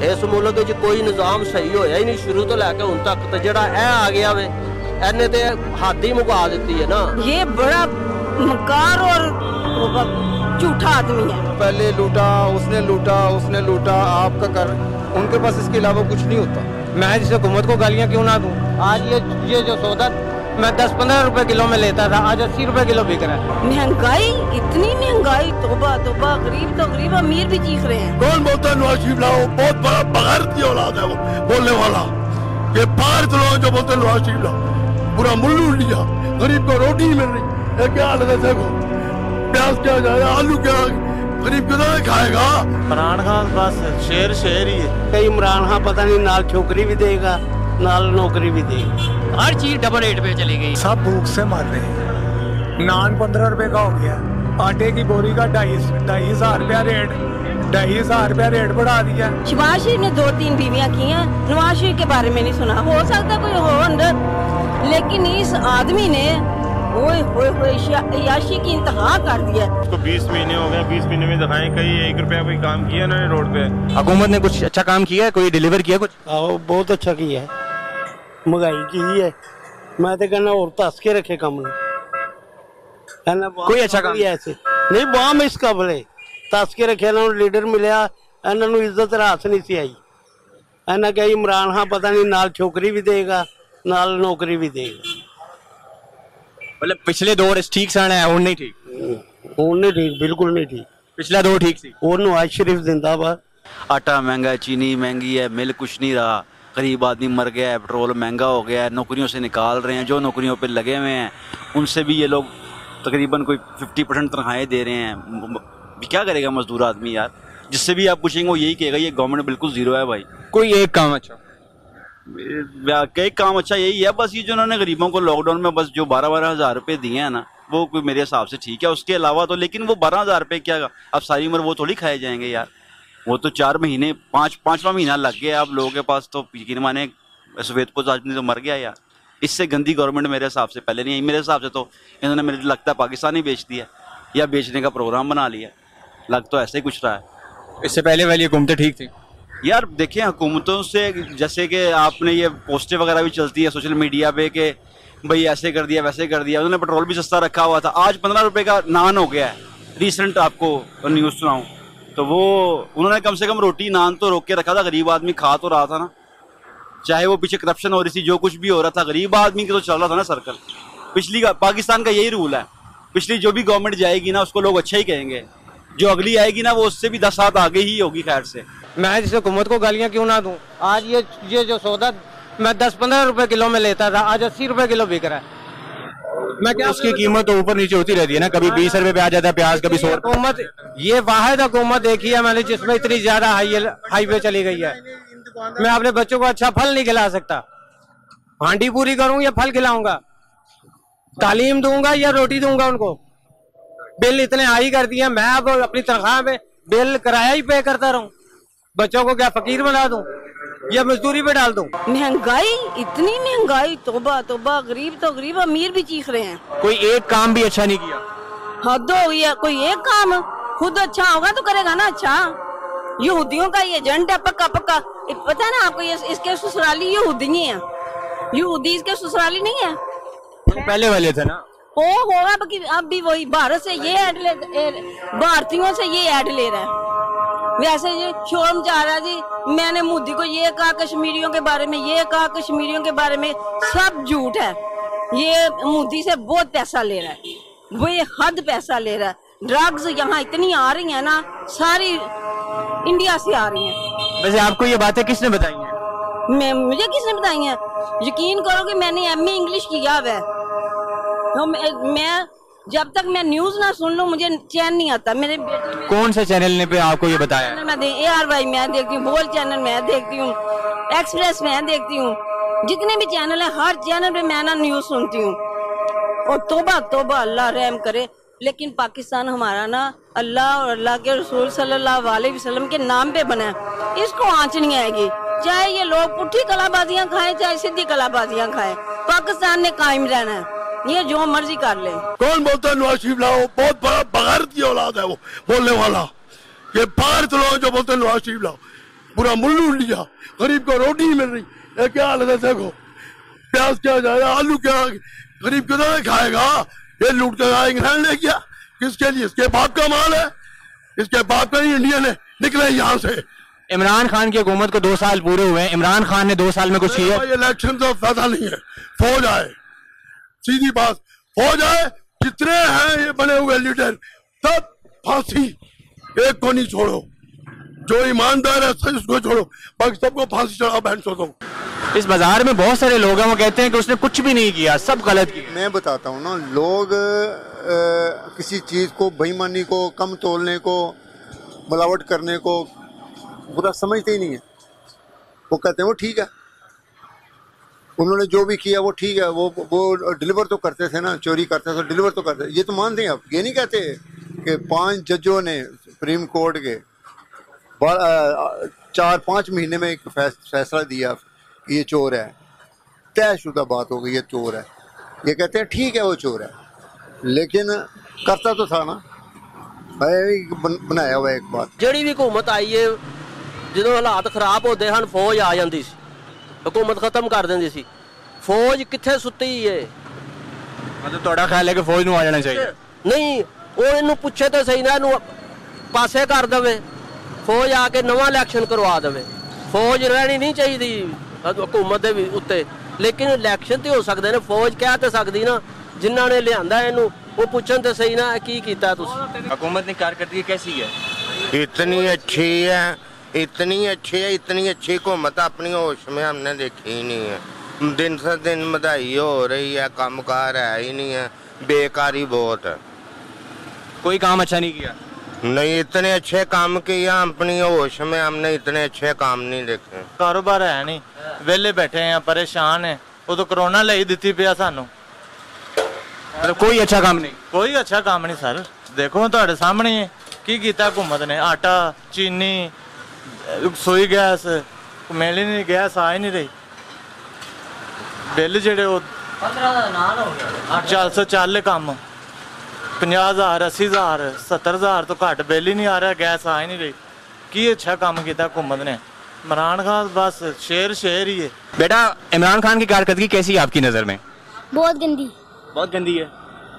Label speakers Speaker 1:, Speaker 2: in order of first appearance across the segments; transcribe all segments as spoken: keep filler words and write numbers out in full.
Speaker 1: इस मुल्क च कोई निज़ाम सही होया ही नहीं शुरू तो लैके हुण तक। तो जिहड़ा ए आ गया वे इन्हें ते हद ही मुका दी है ना।
Speaker 2: ये बड़ा मकार और झूठा आदमी है।
Speaker 3: पहले लूटा उसने लूटा उसने लूटा आपका कर, उनके पास इसके अलावा कुछ नहीं होता।
Speaker 4: मैं जिस हुकूमत को गालियाँ क्यों ना दूं? आज ये ये जो सौदा मैं दस पंद्रह रुपए किलो में लेता था, आज अस्सी रुपए किलो बिक रहा है।
Speaker 2: महंगाई, इतनी महंगाई, तौबा तौबा। गरीब तो गरीब, अमीर भी चीख रहे हैं।
Speaker 5: कौन बोलता है नवाज शरीफ लाओ? बहुत बड़ा बगैरत की औलाद है वो बोलने वाला। ये पांच लोग जो बोलते नवाज शरीफ लाओ, पूरा मुल्लू लिया, गरीब को रोटी ही मिल रही। क्या हालत है? देखो प्याज क्या जाएगा, आलू क्या, गरीब कितना खाएगा?
Speaker 6: इमरान खान बस शेर शेर ही है।
Speaker 7: इमरान खान पता नहीं नाल छोकरी भी देगा नाल नौकरी भी देगा।
Speaker 4: हर चीज डबल रेट पे चली गई।
Speaker 8: सब भूख से मर रहे हैं। नान पंद्रह रुपए का हो गया, आटे की बोरी का ढाई ढाई हजार रुपया रेट ढाई हजार रुपया रेट बढ़ा दिया।
Speaker 2: शहबाज शरीफ ने दो तीन बीवियां की हैं, नवाज शरीफ के बारे में नहीं सुना। हो सकता कोई हो अंदर, लेकिन इस आदमी ने ओए होए होए याशी की इंतहा कर दिया।
Speaker 6: उसको बीस महीने हो गए, बीस महीने में दिखाएं कहीं एक रुपया कोई काम किया ना रोड पे।
Speaker 4: हुकूमत ने कुछ अच्छा काम किया है? कोई डिलीवर किया कुछ?
Speaker 7: आओ बहुत अच्छा किया है, महंगाई की है। मैं तो कहना और तस के रखे कम ने,
Speaker 4: कोई अच्छा काम
Speaker 7: ऐसे नहीं बाम इस कबले तस के रखे। इन्होंने लीडर मिलया, इन्होंने इज्जत रास नहीं सी आई। इन्हें कहा इमरान खान पता नहीं नाल छोकरी भी देगा नाल नौकरी भी देगा।
Speaker 4: मतलब पिछले दौर ठीक सन है, नहीं ठीक
Speaker 7: हुण नहीं ठीक, बिल्कुल नहीं ठीक।
Speaker 4: पिछला दौर ठीक सी।
Speaker 7: और नवाज शरीफ जिंदाबाद।
Speaker 9: आटा महंगा है, चीनी महंगी है, मिल कुछ नहीं रहा, गरीब आदमी मर गया है, पेट्रोल महंगा हो गया है, नौकरियों से निकाल रहे हैं। जो नौकरियों पे लगे हुए हैं उनसे भी ये लोग तकरीबन कोई फिफ्टी परसेंट तनख्वाहें दे रहे हैं। क्या करेगा मजदूर आदमी यार? जिससे भी आप पूछेंगे वो यही कहेगा ये गवर्नमेंट बिल्कुल जीरो है भाई।
Speaker 4: कोई एक काम अच्छा,
Speaker 9: कई काम अच्छा यही है बस ये जो उन्होंने गरीबों को लॉकडाउन में बस जो बारह बारह हजार रुपए दिए हैं ना, वो कोई मेरे हिसाब से ठीक है। उसके अलावा तो लेकिन वो बारह हजार रुपये क्या अब सारी उम्र वो थोड़ी खाए जाएंगे यार। वो तो चार महीने पाँच पाँचवा महीना लग गया आप लोगों के पास, तो यकीन माने सफेदपोश आदमी तो मर गया यार। इससे गंदी गवर्नमेंट मेरे हिसाब से पहले नहीं आई। मेरे हिसाब से तो इन्होंने मेरे लगता है पाकिस्तान ही बेच दिया या बेचने का प्रोग्राम बना लिया। लग तो ऐसे ही कुछ रहा है।
Speaker 4: इससे पहले वाली हुकूमतें ठीक थी
Speaker 9: यार। देखिए हुकूमतों से जैसे कि आपने ये पोस्टें वगैरह भी चलती है सोशल मीडिया पे कि भाई ऐसे कर दिया वैसे कर दिया। उन्होंने पेट्रोल भी सस्ता रखा हुआ था, आज पंद्रह रुपए का नान हो गया है। रिसेंट आपको न्यूज़ सुनाऊं तो वो उन्होंने कम से कम रोटी नान तो रोक के रखा था, गरीब आदमी खा तो रहा था ना। चाहे वो पीछे करप्शन हो रही थी, जो कुछ भी हो रहा था, गरीब आदमी की तो चल रहा था ना सर्कल। पिछली का पाकिस्तान का यही रूल है, पिछली जो भी गवर्नमेंट जाएगी ना उसको लोग अच्छा ही कहेंगे, जो अगली आएगी ना वो उससे भी दस हाथ आगे ही होगी खैर से।
Speaker 4: मैं जिस हुकूमत को गालियाँ क्यों ना दूं? आज ये ये जो सौदा मैं दस पंद्रह रुपए किलो में लेता था, आज अस्सी रुपए किलो बिक रहा है। मैं क्या उसकी कीमत तो ऊपर नीचे होती रहती है ना, कभी बीस रुपए पे आ जाता है प्याज, कभी सौ। हुकूमत ये वाहिद हुकूमत देखी है मैंने जिसमें इतनी ज्यादा हाई हाईवे चली गई है। मैं अपने बच्चों को अच्छा फल नहीं खिला सकता, हांडी पूरी करूं या फल खिलाऊंगा, तालीम दूंगा या रोटी दूंगा उनको। बिल इतने हाई कर दिए, मैं अब अपनी तनख्वाह में बिल किराया ही पे करता रहूं, बच्चों को क्या फकीर बना दूं या मजदूरी पे डाल दूं?
Speaker 2: महंगाई, इतनी महंगाई, तौबा तौबा। गरीब तो गरीब, अमीर भी चीख रहे हैं।
Speaker 4: कोई एक काम भी अच्छा नहीं किया।
Speaker 2: हद हो गई है। कोई एक काम खुद अच्छा होगा तो करेगा ना अच्छा। यहूदियों का ये एजेंट है पक्का पक्का। पता है ना आपको, ये इसके ससुराली यहूदी नहीं है, यहूदी इसके ससुराली नहीं है।
Speaker 4: तो पहले वाले थे ना
Speaker 2: वो होगा, अब भी वही भारत से ये ऐड ले, भारतीयों से ये ऐड ले रहा है। वैसे ये शोरम जा रहा है जी, मैंने मोदी को ये कहा कश्मीरियों के बारे में, ये कहा कश्मीरियों के बारे में, सब झूठ है। ये मोदी से बहुत पैसा ले रहा है, वो ये हद पैसा ले रहा है। ड्रग्स यहाँ इतनी आ रही है ना, सारी इंडिया से आ रही है।
Speaker 4: वैसे आपको ये बातें किसने बताई हैं?
Speaker 2: मैं मुझे किसने बताई हैं? यकीन करो कि मैंने एम ए इंग्लिश किया हुआ है, तो मैं जब तक मैं न्यूज ना सुन लूं मुझे चैन नहीं आता। मेरे बेटे
Speaker 4: कौन से चैनल ने पे आपको ये बताया?
Speaker 2: मैं दे, ए आर वाई मैं देखती हूँ, बोल चैनल मैं देखती हूँ, एक्सप्रेस मैं देखती हूँ, जितने भी चैनल है हर चैनल पे मैं ना न्यूज सुनती हूँ। और तोबा तोबा, अल्लाह रहम करे। लेकिन पाकिस्तान हमारा ना अल्लाह और अल्लाह के रसूल सल्लल्लाहु अलैहि वसल्लम के नाम पे बना है, इसको आंच नहीं आएगी। चाहे ये लोग पुट्ठी कलाबाजियां खाएं चाहे सीधी कलाबाजियां खाएं, पाकिस्तान ने कायम रहना है, ये जो मर्जी कर ले।
Speaker 5: कौन बोलता है नवाज शरीफ लाओ? बहुत बड़ा बगैरत की औलाद है वो बोलने वाला। ये पांच लोग जो बोलते हैं नवाज शरीफ लाओ, पूरा मुल्लू लिया, गरीब को रोटी ही मिल रही है। क्या हालत है देखो, प्याज क्या जाएगा, आलू क्या, गरीब कितना खाएगा? ये लूट कर आए इंग्लैंड ले गया, किसके लिए? इसके बाप का माल है, इसके बाप का ही इंडियन है, निकले यहाँ से।
Speaker 4: इमरान खान की हुकूमत को दो साल पूरे हुए हैं, इमरान खान ने दो साल में कुछ किया?
Speaker 5: इलेक्शन तो फायदा नहीं है, फौज आए, सीधी बात, फौज आए, जितने हैं ये बने हुए लीडर सब फांसी, एक को नहीं छोड़ो, जो ईमानदार है उसको छोड़ो, बाकी सबको फांसी चढ़ाओ बहन दो।
Speaker 4: इस बाजार में बहुत सारे लोग हैं, वो कहते हैं कि उसने कुछ भी नहीं किया, सब गलत किया।
Speaker 10: मैं बताता हूँ ना, लोग आ, किसी चीज़ को, बेईमानी को, कम तोलने को, मिलावट करने को बुरा समझते ही नहीं है। वो कहते हैं वो ठीक है, उन्होंने जो भी किया वो ठीक है, वो वो डिलीवर तो करते थे ना, चोरी करते थे डिलीवर तो करते, ये तो मानते हैं आप। ये नहीं कहते कि पांच जजों ने सुप्रीम कोर्ट के चार पाँच महीने में एक फैसला दिया कि ये चोर है, तयशुदा बात हो गई, ये चोर है। ये कहते हैं ठीक है वो चोर है, लेकिन करता तो था ना, बन, बनाया हुआ एक बात।
Speaker 1: ਜਿਹੜੀ ਵੀ ਹਕੂਮਤ ਆਈ ਏ, ਜਦੋਂ ਹਾਲਾਤ ਖਰਾਬ ਹੁੰਦੇ ਹਨ ਫੌਜ ਆ ਜਾਂਦੀ ਸੀ, ਹਕੂਮਤ ਖਤਮ ਕਰ ਦਿੰਦੀ ਸੀ। ਫੌਜ ਕਿੱਥੇ ਸੁੱਤੀ ਏ?
Speaker 4: ਮਤਲਬ ਤੁਹਾਡਾ ਖਿਆਲ ਹੈ ਕਿ ਫੌਜ ਨੂੰ ਆ ਜਾਣਾ ਚਾਹੀਦਾ?
Speaker 1: ਨਹੀਂ, ਉਹ ਇਹਨੂੰ ਪੁੱਛੇ ਤਾਂ ਸਹੀ ਨਾ, ਇਹਨੂੰ ਪਾਸੇ ਕਰ ਦੇਵੇ, ਫੌਜ ਆ ਕੇ ਨਵਾਂ ਇਲੈਕਸ਼ਨ ਕਰਵਾ ਦੇਵੇ। ਫੌਜ ਰਹਿਣੀ ਨਹੀਂ ਚਾਹੀਦੀ ਹਕੂਮਤ ਦੇ ਵੀ ਉੱਤੇ, ਲੇਕਿਨ ਇਲੈਕਸ਼ਨ ਤੇ ਹੋ ਸਕਦੇ ਨੇ, ਫੌਜ ਕਹਿ ਤਾਂ ਸਕਦੀ ਨਾ, ਜਿਨ੍ਹਾਂ ਨੇ ਲਿਆਂਦਾ ਇਹਨੂੰ वो पूछन तो सही ना की कीता तुसी?
Speaker 4: हुकूमत ने कारकर्दगी कैसी है?
Speaker 11: इतनी अच्छी है, इतनी अच्छी है, इतनी अच्छी हुकूमत अपनी होश में हमने देखी ही नहीं है। दिन से दिन महंगाई हो रही है, कामकार है ही नहीं है, बेकारी बहुत है।
Speaker 4: कोई काम अच्छा नहीं किया?
Speaker 11: नहीं, इतने अच्छे काम किए अपनी होश में हमने, इतने अच्छे काम नहीं देखे।
Speaker 12: कारोबार है नहीं, वेले बैठे हैं, परेशान है, वो तो कोरोना ले ही दी पिया सानू।
Speaker 4: मतलब कोई अच्छा काम नहीं?
Speaker 12: कोई अच्छा काम नहीं सर, देखो ਤੁਹਾਡੇ ਸਾਹਮਣੇ ਹੈ ਕੀ ਕੀਤਾ ਹੁਕੂਮਤ ਨੇ। ਆਟਾ, ਚੀਨੀ, ਸੋਈ ਗੈਸ ਮਿਲ ਹੀ ਨਹੀਂ, ਗੈਸ ਆ ਹੀ ਨਹੀਂ ਰਹੀ। ਬਿੱਲ ਜਿਹੜੇ ਉਹ ਪੰਦਰਾਂ ਦਾ ਨਾਲ ਹੋ ਗਿਆ, ਚਾਰ ਸੌ ਚੱਲ ਕੰਮ, ਪੰਜਾਹ ਹਜ਼ਾਰ, अस्सी ਹਜ਼ਾਰ, सत्तर ਹਜ਼ਾਰ ਤੋਂ ਘੱਟ ਬਿੱਲ ਹੀ ਨਹੀਂ ਆ ਰਿਹਾ, ਗੈਸ ਆ ਹੀ ਨਹੀਂ ਰਹੀ। ਕੀ ਅੱਛਾ ਕੰਮ ਕੀਤਾ हुकूमत ने? इमरान खान बस शेर शेर ही है।
Speaker 4: बेटा, इमरान खान की कारकर्दगी कैसी है आपकी नज़र में?
Speaker 13: बहुत गंदी।
Speaker 4: बहुत गंदी है।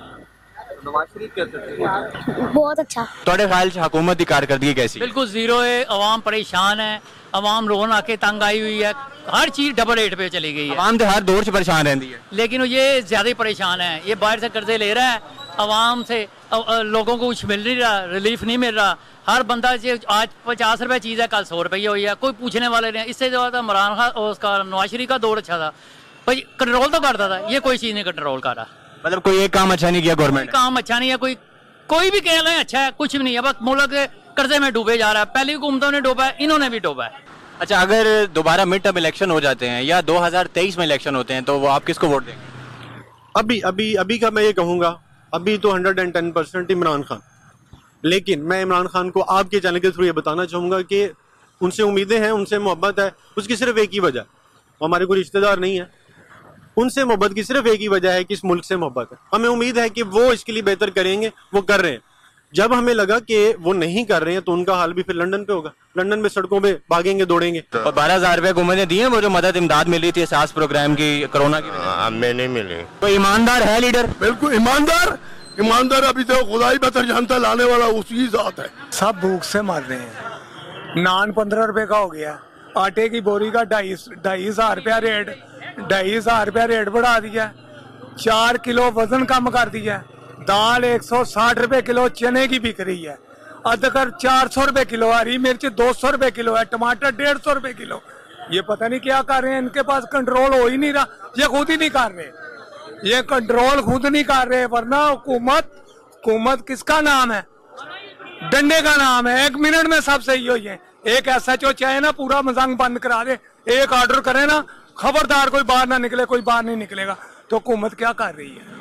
Speaker 13: नवाज शरीफ कैसे? बहुत अच्छा।
Speaker 4: थोड़े ख्याल से हुकूमत की कारकर्दगी कैसी?
Speaker 14: बिल्कुल जीरो है, अवाम परेशान है, अवाम रोन आके तंग आई हुई है, हर चीज डबल रेट पे चली गई है।
Speaker 4: अवाम तो हर दौर से परेशान रहती है,
Speaker 14: लेकिन ये ज्यादा ही परेशान है। ये बाहर से कर्जे ले रहा है, अवाम से लोगों को कुछ मिल नहीं रहा, रिलीफ नहीं मिल रहा। हर बंदा आज पचास रुपए चीज है, कल सौ रुपये हुई है, कोई पूछने वाले नहीं। इससे ज्यादा इमरान खान उसका नवाज शरीफ का दौर अच्छा था, भाई कंट्रोल तो करता था, ये कोई चीज नहीं कंट्रोल कर रहा।
Speaker 4: मतलब कोई एक काम अच्छा नहीं किया गवर्नमेंट?
Speaker 14: काम अच्छा नहीं है, कोई कोई भी कह रहे हैं अच्छा है, कुछ भी नहीं है, बस मुल्क कर्जे में डूबे जा रहा है। पहली हुकूमतों ने डूबा है, इन्होंने भी डूबा है।
Speaker 4: अच्छा, अगर दोबारा मिड टर्म इलेक्शन हो जाते हैं या दो हज़ार तेईस में इलेक्शन होते हैं, तो वो आप किसको वोट देंगे?
Speaker 15: अभी अभी अभी का मैं ये कहूँगा, अभी तो hundred and ten percent Imran Khan. लेकिन मैं इमरान खान को आपके चैनल के थ्रू ये बताना चाहूँगा कि उनसे उम्मीदें हैं, उनसे मोहब्बत है, उसकी सिर्फ एक ही वजह, वो हमारे कोई रिश्तेदार नहीं है, उनसे मोहब्बत की सिर्फ एक ही वजह है कि इस मुल्क से मोहब्बत है। हमें उम्मीद है कि वो इसके लिए बेहतर करेंगे, वो कर रहे हैं। जब हमें लगा कि वो नहीं कर रहे हैं, तो उनका हाल भी फिर लंदन पे होगा, लंदन में सड़कों पे भागेंगे, दौड़ेंगे।
Speaker 4: और बारह हजार रुपए हुकूमत ने दिए, वो जो मदद इमदाद मिली थी सास प्रोग्राम की कोरोना की,
Speaker 11: हमें नहीं मिली।
Speaker 4: कोई ईमानदार है लीडर?
Speaker 5: बिल्कुल ईमानदार, ईमानदार अभी तो खुदाई बेहतर जानता, लाने वाला उसकी जात है।
Speaker 8: सब भूख से मर रहे हैं। नान पंद्रह रुपए का हो गया, आटे की बोरी का ढाई ढाई हजार रुपया रेट, ढाई हजार रुपया रेट बढ़ा दिया, चार किलो वजन कम कर दिया, दाल एक सौ साठ रुपए किलो चने की बिक रही है, अदरक चार सौ रुपए किलो, हरी मिर्च दो सौ रुपए किलो है, टमाटर डेढ़ सौ रुपए किलो। ये पता नहीं क्या कर रहे हैं, इनके पास कंट्रोल हो ही नहीं रहा, ये खुद ही नहीं कर रहे, ये कंट्रोल खुद नहीं कर रहे। वरना हुकूमत हुकूमत किसका नाम है? डंडे का नाम है। एक मिनट में सब सही हो जाए। एक एस एच ओ चाहे ना पूरा मजंग बंद करा दे, एक ऑर्डर करे ना, खबरदार कोई बाहर ना निकले, कोई बाहर नहीं निकलेगा। तो हुकूमत क्या कर रही है?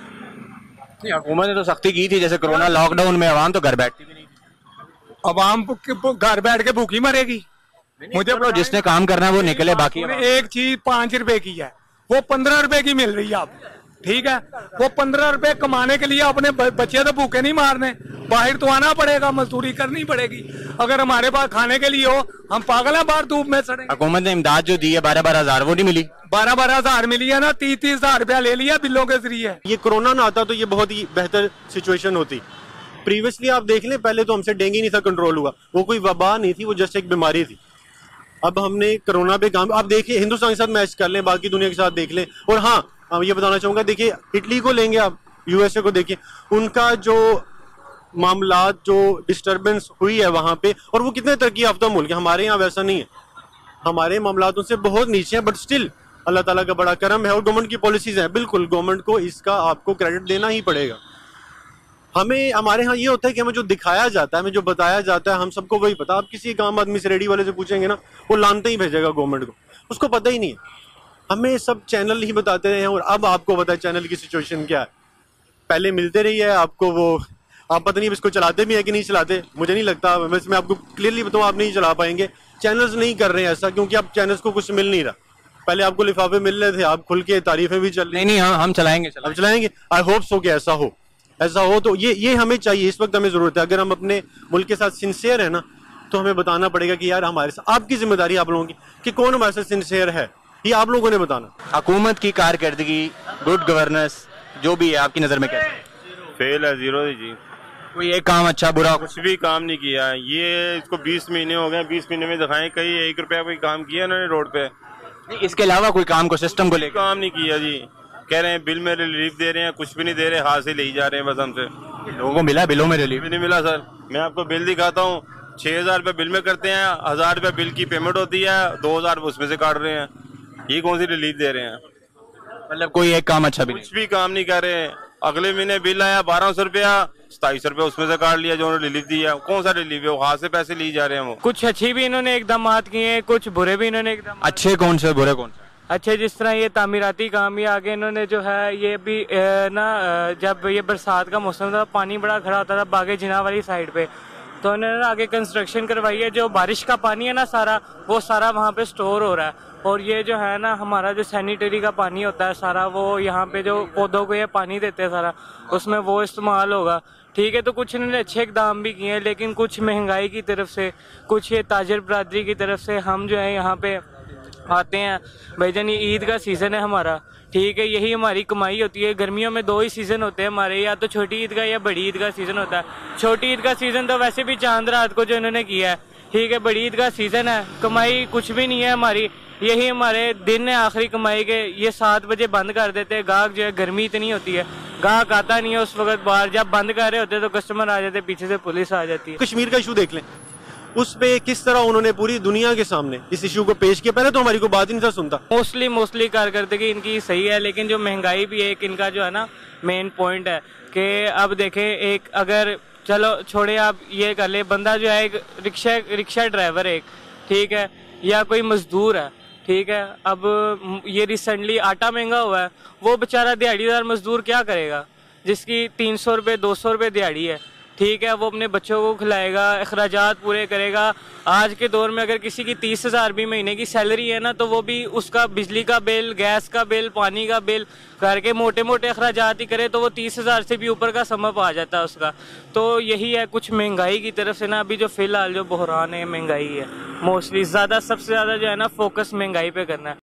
Speaker 4: हुकूमत ने तो सख्ती की थी, जैसे कोरोना लॉकडाउन में अवाम तो घर बैठती भी नहीं थी।
Speaker 8: अवाम घर बैठ के भूखी मरेगी? मुझे
Speaker 4: तो जिसने काम करना है वो निकले, बाकी
Speaker 8: एक चीज पांच रुपए की है, वो पंद्रह रुपए की मिल रही है। आप ठीक है, वो पंद्रह रुपए कमाने के लिए अपने बच्चे तो भूखे नहीं मारने, बाहर तो आना पड़ेगा, मजदूरी करनी पड़ेगी। अगर हमारे पास खाने के लिए हो, हम पागल हैं बाहर धूप में सड़े।
Speaker 4: हुकूमत ने इमदाद जो दी है बारह बारह हजार वो नहीं मिली,
Speaker 8: बारह बारह हजार मिली है ना, तीस तीस हजार रुपया ले लिया बिलों के जरिए।
Speaker 15: ये कोरोना ना आता तो ये बहुत ही बेहतर सिचुएशन होती। प्रीवियसली आप देख लें, पहले तो हमसे डेंगू नहीं था कंट्रोल हुआ, वो कोई वबा नहीं थी, वो जस्ट एक बीमारी थी। अब हमने कोरोना पे काम, आप देखिए हिंदुस्तान के साथ मैच कर लें, बाकी दुनिया के साथ देख लें। और हाँ, मैं ये बताना चाहूंगा, देखिए इटली को लेंगे आप, यूएसए को देखिए, उनका जो मामलात, जो डिस्टर्बेंस हुई है वहां पे, और वो कितने तरक्की याफ्ता मुल्क है। हमारे यहाँ वैसा नहीं है, हमारे मामलात उनसे बहुत नीचे हैं, बट स्टिल अल्लाह ताला का बड़ा करम है और गवर्नमेंट की पॉलिसीज हैं। बिल्कुल गवर्नमेंट को इसका आपको क्रेडिट देना ही पड़ेगा। हमें हमारे यहाँ ये होता है कि हमें जो दिखाया जाता है, हमें जो बताया जाता है, हम सबको वही पता। आप किसी एक आम आदमी से, रेडी वाले से पूछेंगे ना, वो लानते ही भेजेगा गवर्नमेंट को, उसको पता ही नहीं है। हमें सब चैनल ही बताते रहे हैं, और अब आपको पता है चैनल की सिचुएशन क्या है। पहले मिलते रही है आपको, वो आप पता नहीं इसको चलाते भी है कि नहीं चलाते, मुझे नहीं लगता। वैसे मैं आपको क्लियरली बताऊँ, आप नहीं चला पाएंगे। चैनल्स नहीं कर रहे हैं ऐसा, क्योंकि अब चैनल्स को कुछ मिल नहीं रहा। पहले आपको लिफाफे मिल रहे थे, आप खुल के तारीफें भी चल रही।
Speaker 4: नहीं नहीं हम हम चलाएंगे
Speaker 15: अब चलाएंगे। आई होप सो कि ऐसा हो, ऐसा हो तो ये ये हमें चाहिए, इस वक्त हमें जरूरत है। अगर हम अपने मुल्क के साथ सिंसियर है ना, तो हमें बताना पड़ेगा कि यार हमारे साथ, आपकी जिम्मेदारी आप लोगों की कि कौन हमारे साथ सिंसियर है, ये आप लोगों ने बताना।
Speaker 4: हुकूमत की कारकर्दगी, गुड गवर्नेंस जो भी है आपकी नजर में कैसे?
Speaker 6: फेल है, जीरो है जी।
Speaker 4: कोई एक काम अच्छा बुरा
Speaker 6: कुछ भी काम नहीं किया है। ये इसको बीस महीने हो गए, बीस महीने में दिखाएं कहीं एक रुपया कोई काम किया इन्होंने रोड पे?
Speaker 4: इसके अलावा कोई काम को सिस्टम को लेकर
Speaker 6: काम नहीं किया जी। कह रहे हैं बिल में रिलीफ दे रहे हैं, कुछ भी नहीं दे रहे, हाथ से ले जा रहे हैं बस हमसे।
Speaker 4: लोगों को मिला बिलों में रिलीफ?
Speaker 6: भी नहीं मिला सर। मैं आपको बिल दिखाता हूँ, छह हजार रुपये बिल में करते हैं, हजार रुपये बिल की पेमेंट होती है, दो हजार उसमें से काट रहे हैं। ये कौन सी रिलीफ दे रहे हैं?
Speaker 4: मतलब कोई एक काम अच्छा भी
Speaker 6: कुछ भी काम नहीं कर रहे हैं। अगले महीने बिल आया बारह सौ रुपया, सताईस रुपया उसमें से काट लिया जो उन्होंने रिलीफ दिया। कौन सा रिलीफ है? वो हाथ से पैसे लिए जा रहे हैं। वो
Speaker 16: कुछ अच्छी भी इन्होंने एकदम किए हैं, कुछ बुरे भी इन्होंने एकदम।
Speaker 4: अच्छे कौन से, बुरे कौन से?
Speaker 16: अच्छे जिस तरह ये तामीराती काम, ये आगे इन्होंने जो है ये भी ना, जब ये बरसात का मौसम था, पानी बड़ा खड़ा होता था बागे जिना वाली साइड पे, तो इन्होंने आगे कंस्ट्रक्शन करवाई है। जो बारिश का पानी है ना सारा, वो सारा वहाँ पे स्टोर हो रहा है। और ये जो है ना, हमारा जो सैनिटरी का पानी होता है सारा, वो यहाँ पे जो पौधों को ये पानी देते हैं सारा, उसमें वो इस्तेमाल होगा। ठीक है, तो कुछ इन्होंने अच्छे इकदाम भी किए हैं, लेकिन कुछ महंगाई की तरफ से, कुछ ये ताजर बरादरी की तरफ से, हम जो है यहाँ पे आते हैं भाईजान, ये ईद का सीज़न है हमारा, ठीक है, यही हमारी कमाई होती है। गर्मियों में दो ही सीज़न होते हैं हमारे, या तो छोटी ईद का या बड़ी ईद का सीज़न होता है। छोटी ईद का सीज़न तो वैसे भी चांद रात को जो इन्होंने किया है, ठीक है, बड़ी ईद का सीज़न है, कमाई कुछ भी नहीं है हमारी, यही हमारे दिन है आखिरी कमाई के। ये सात बजे बंद कर देते हैं, गाहक जो है, गर्मी इतनी होती है, गाहक आता नहीं है उस वक्त बाहर, जब बंद कर रहे होते तो कस्टमर आ जाते, पीछे से पुलिस आ जाती है।
Speaker 15: कश्मीर का इशू देख लें, उस पे किस तरह उन्होंने पूरी दुनिया के सामने इस इशू को पेश किया। पहले तो हमारी कोई बात ही नहीं था सुनता।
Speaker 16: मोस्टली मोस्टली कारकर्दगी इनकी सही है, लेकिन जो महंगाई भी एक इनका जो है ना मेन पॉइंट है कि अब देखें, एक अगर चलो छोड़े आप ये कर ले, बंदा जो है एक रिक्शा रिक्शा ड्राइवर एक, ठीक है, या कोई मजदूर है, ठीक है, अब ये रिसेंटली आटा महंगा हुआ है, वो बेचारा दिहाड़ीदार मजदूर क्या करेगा जिसकी तीन सौ रुपये दो सौ रुपये दिहाड़ी है, ठीक है, वो अपने बच्चों को खिलाएगा, अखराजात पूरे करेगा। आज के दौर में अगर किसी की तीस हजार भी महीने की सैलरी है ना, तो वो भी उसका बिजली का बिल, गैस का बिल, पानी का बिल करके मोटे मोटे अखराजात ही करे, तो वो तीस हजार से भी ऊपर का समप आ जाता है उसका। तो यही है कुछ महंगाई की तरफ से ना, अभी जो फिलहाल जो बहरान है महंगाई है, मोस्टली ज़्यादा सबसे ज़्यादा जो है ना फोकस महंगाई पे करना है।